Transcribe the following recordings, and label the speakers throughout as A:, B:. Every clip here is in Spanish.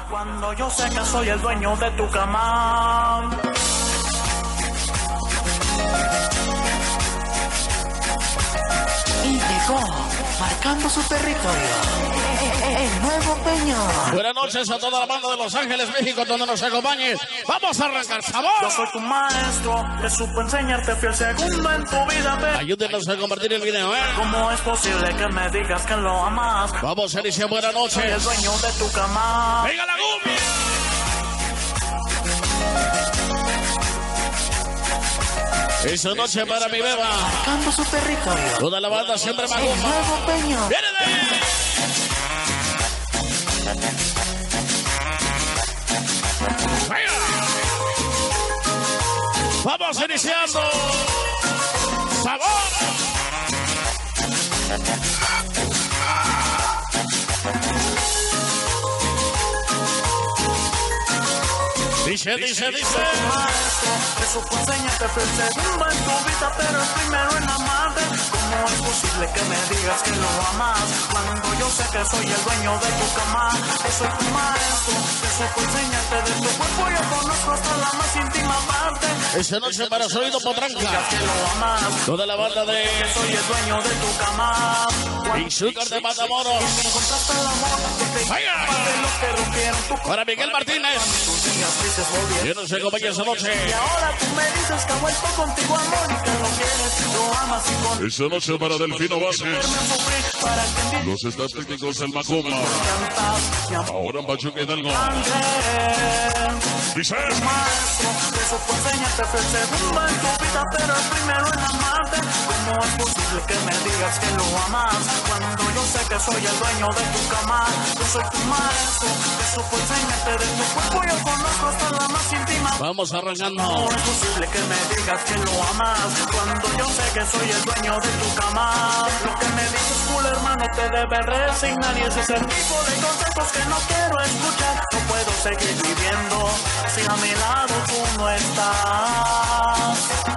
A: Cuando yo sé que soy el dueño de tu cama. Y llegó, marcando su territorio, el Nuevo Peñón.
B: Buenas noches a toda la banda de Los Ángeles, México, donde nos acompañe. Vamos a arrancar, sabor.
A: Yo soy tu maestro, que supo enseñarte fiel segundo en tu vida. Pero
B: ayúdenos a compartir el video,
A: ¿cómo es posible que me digas que lo amas?
B: Vamos a iniciar, buenas noches.
A: Soy el dueño de tu cama.
B: ¡Venga la cumbia! Esta noche para mi beba.
A: Marcando su territorio.
B: Toda la banda siempre más
A: El Nuevo Peñón.
B: ¡Viene de ahí! ¡Venga! Vamos iniciando. ¡Sabor! Dice.
A: Maestro, que supo enseñarte fiel segundo en tu vida, pero el primero en amarte. ¿Cómo es posible que me digas que lo amas? Cuando yo sé que soy el dueño de tu cama. Yo soy tu maestro, que supo enseñarte de tu cuerpo. Yo conozco hasta la más íntima parte.
B: Esta noche para Sonido Potranca.
A: Digas que lo amas.
B: Toda la banda de
A: Que soy el dueño de tu cama.
B: Azúcar de Matamoros.
A: Encontraste el amor que te
B: ¡Vaya!
A: de los que rompieron tu
B: Para Miguel Martínez.
A: tus días tristes volvieron.
B: Yo no sé cómo esta noche.
A: Y ahora tú me dices que ha vuelto contigo amor y que lo quieres, lo amas y con
C: Esta noche para Delfino Vázquez,
A: verme sufrir para que en
C: los staff técnicos del Macoma,
A: cantas y amor.
C: ahora en Pachuca Hidalgo. Dice,
A: Maestro, que supo enseñarte fiel segundo en tu vida, pero el primero en amarte. ¿Cómo es posible que me digas que lo amas? Cuando yo sé que soy el dueño de tu cama. Yo soy tu maestro, que supo enseñarte de tu cuerpo. Yo conozco hasta la más íntima.
B: Vamos arrancando.
A: ¿Cómo es posible que me digas que lo amas? Cuando yo sé que soy el dueño de tu cama. Lo que me dices, cool hermano, te debe resignar. Y ese es el tipo de consejos que no quiero escuchar. No puedo seguir viviendo si a mi lado tú no estás.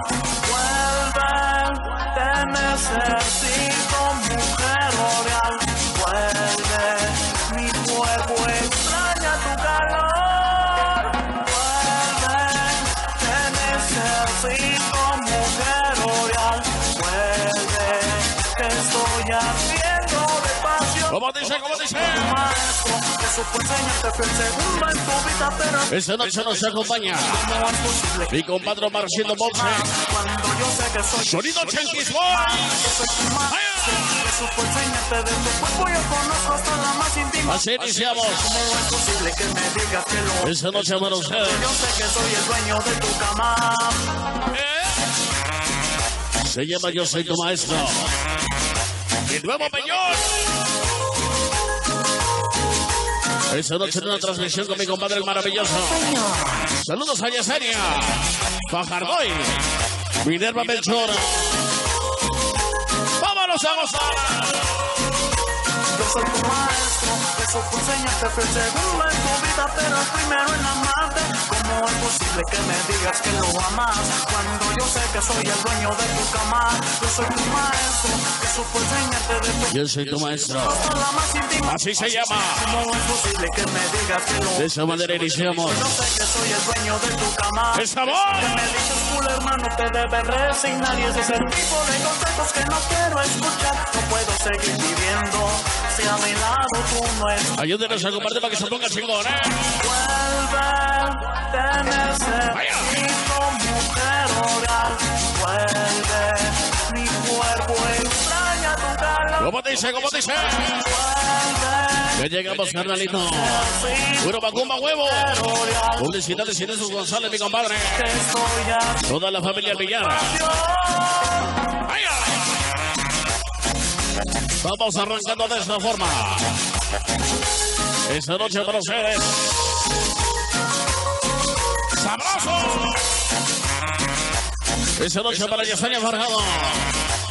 A: Vuelve, te necesito, mujer real. Vuelve, mi cuerpo extraña tu calor. Vuelve, te necesito, mujer real. Vuelve, que estoy ardiendo de pasión.
B: ¿Cómo dice? ¿Cómo dice?
A: Maestro, que supo enseñarte fiel segundo en tu vida, pero
B: Esta noche nos acompaña
A: ¿cómo es posible
B: mi compadre Marcelo Ponce.
A: cuando yo sé que soy
B: Sonido Chanquis
A: yo soy tu maestro, que supo enseñarte de tu cuerpo, yo conozco hasta la más íntima.
B: Así iniciamos.
A: ¿Cómo es posible que me digas que lo
B: Esta noche para ustedes.
A: yo sé que soy el dueño de tu cama?
B: Se llama Yo Soy Tu Maestro. El Nuevo Peñón. Esta noche en una transmisión con mi compadre el maravilloso. Saludos a Yesenia, Fajardoy, Minerva Melchor. ¡Vámonos a gozar!
A: Yo soy tu maestro, que supo enseñarte fiel segundo en tu vida, pero el primero en amarte. ¿Cómo es posible que me digas que lo amas? Cuando yo sé que soy el dueño de tu cama. Yo soy tu maestro, que supo enseñarte de tu
B: Yo soy tu maestro.
A: hasta la más íntima.
B: Así se llama.
A: ¿Cómo es posible que me digas que lo
B: De esa manera iniciamos.
A: Yo sé que soy el dueño de tu cama.
B: ¡El sabor!
A: Que me dices, cool hermano, te debe resignar. Y ese es el tipo de consejos que no quiero escuchar. No puedo seguir viviendo si a mi lado tú no estás.
B: Ayúdenos a compartir para que se ponga chingón,
A: Vuelve, te necesito, mujer oral. Vuelve, mi cuerpo extraña tu calor.
B: ¿Cómo dice? ¿Cómo dice?
A: Vuelve,
B: Ya llegamos, carnalito. Puro Macumba Huevo. Publicidades y Jesús González, mi compadre.
A: que estoy a
B: Toda la familia Villar. ¡Vaya! Vamos arrancando de esta forma. Esta noche para ustedes. ¡Sabroso! Esta noche para Yesenia Farjado.